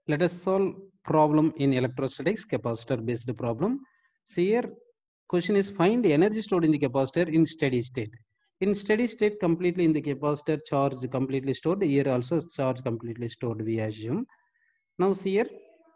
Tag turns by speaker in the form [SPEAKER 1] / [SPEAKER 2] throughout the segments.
[SPEAKER 1] Let us solve problem in electrostatics, capacitor based problem. So here question is find energy stored in the capacitor in steady state. In steady state, completely in the capacitor, charge completely stored. Here also charge completely stored, we assume. Now see here,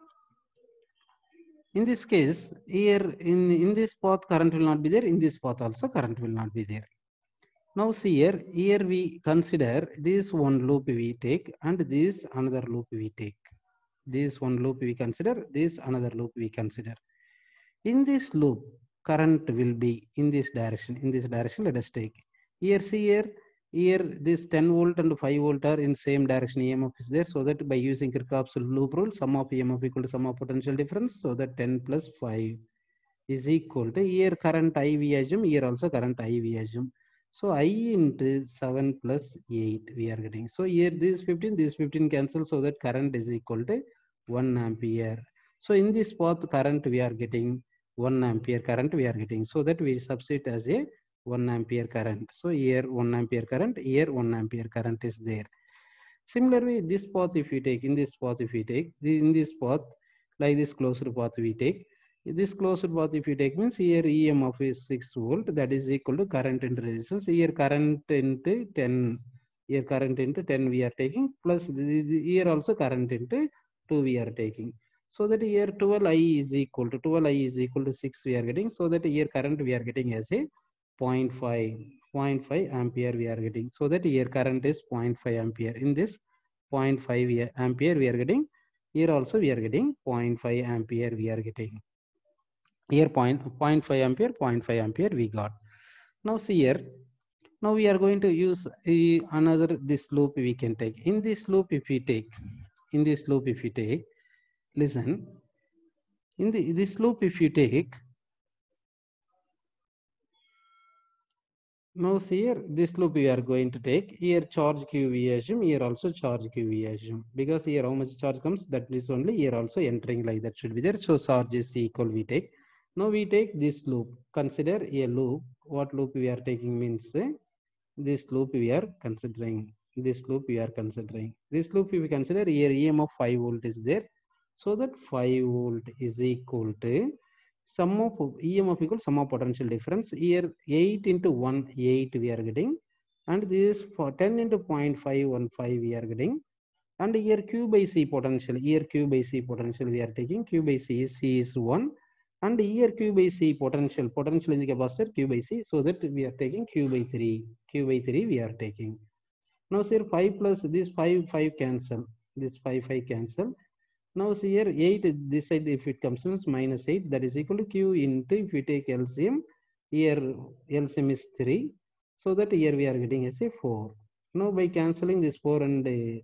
[SPEAKER 1] in this case, here in this path current will not be there, in this path also current will not be there. Now see here we consider this one loop we take and this another loop we take. This one loop we consider, this another loop we consider. In this loop, current will be in this direction. In this direction, let us take. Here, see here this 10 volt and 5 volt are in same direction. EMF is there, so that by using Kirchhoff's loop rule, sum of EMF equal to sum of potential difference. So that 10 plus 5 is equal to here current I we assume, here also current I we assume. So I into 7 plus 8 we are getting. So here this 15 cancel, so that current is equal to 1 ampere. So in this path current we are getting 1 ampere current we are getting. So that we substitute as a 1 ampere current. So here 1 ampere current, here 1 ampere current is there. Similarly, this path if we take, in this path if we take, in this path, like this closed path we take, this closed path if you take means here EMF is 6 volt, that is equal to current into resistance. Here current into 10, here current into 10 we are taking, plus here also current into 2 we are taking. So that here 12I is equal to 12I is equal to 6 we are getting. So that here current we are getting as a 0.5 ampere we are getting. So that here current is 0.5 ampere. In this 0.5 ampere we are getting. Here also we are getting 0.5 ampere we are getting. Here 0.5 ampere, 0.5 ampere we got. Now see here, now we are going to use another this loop we can take. In this loop if we take, listen, in this loop if you take, now see here, this loop we are going to take, here charge Q we assume, here also charge Q we assume, because here how much charge comes, that is only here also entering like that should be there. So charge is equal we take. Now we take this loop, consider a loop. What loop we are taking means this loop we are considering. This loop we are considering. This loop we consider here EMF 5 volt is there. So that 5 volt is equal to sum of EMF equal sum of potential difference. Here 8 into 1, 8 we are getting. And this for 10 into 0.515 we are getting. And here Q by C potential. Here Q by C potential we are taking. Q by C is 1. And here Q by C potential in the capacitor Q by C, so that we are taking Q by 3 we are taking. Now see here 5 plus this 5 cancel, this 5 cancel. Now see here 8 this side if it comes means minus 8, that is equal to Q into, if we take LCM, here LCM is 3, so that here we are getting as a 4. Now by cancelling this 4 and 8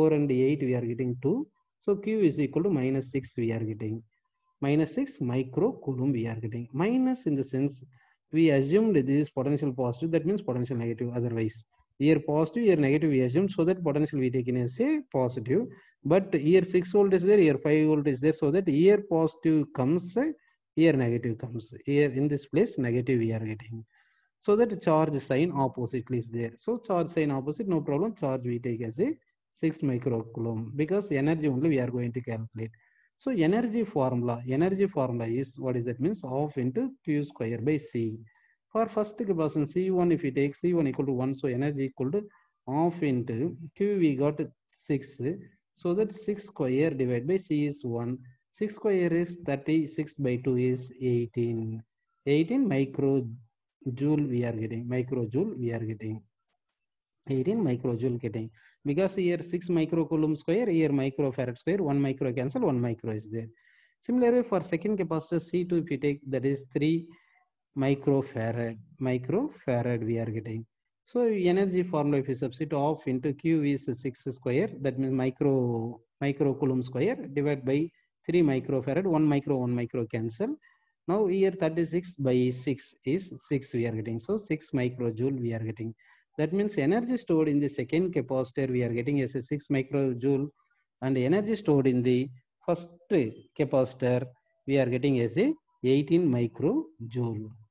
[SPEAKER 1] we are getting 2, so Q is equal to minus 6 we are getting. Minus 6 microcoulomb we are getting. Minus in the sense we assumed this is potential positive, that means potential negative. Otherwise here positive, here negative we assumed, so that potential we taken as a positive. But here 6 volt is there, here 5 volt is there, so that here positive comes, here negative comes. Here in this place negative we are getting. So that charge sign oppositely is there. So charge sign opposite, no problem. Charge we take as a 6 microcoulomb, because energy only we are going to calculate. So energy formula is, what is that means, half into Q square by C. For first capacity C1, if we take C1 equal to 1, so energy equal to half into Q we got 6. So that 6 square divided by C is 1. 6 square is 36 by 2 is 18. 18 microjoule we are getting. 18 microjoule getting, because here 6 microcoulomb square, here microfarad square, 1 micro cancel, 1 micro is there. Similarly for second capacitor C2 if we take, that is 3 microfarad we are getting. So energy formula if we substitute off into Q is 6 square, that means microcoulomb square, divided by 3 microfarad, 1 micro cancel. Now here 36 by 6 is 6 we are getting, so 6 microjoule we are getting. That means energy stored in the second capacitor we are getting as a 6 microjoule, and energy stored in the first capacitor we are getting as a 18 microjoule.